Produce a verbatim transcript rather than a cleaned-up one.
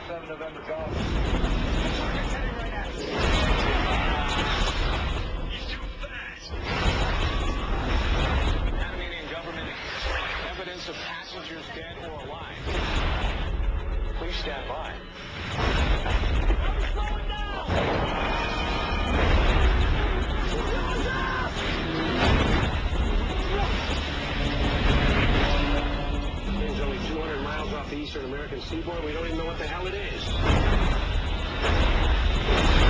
seven November Golf. He's too fast. Panamanian government evidence of passengers dead or alive. Please stand by. I'm slowing down. It's only two hundred miles off the eastern American seaboard. We don't even know what the hell it is.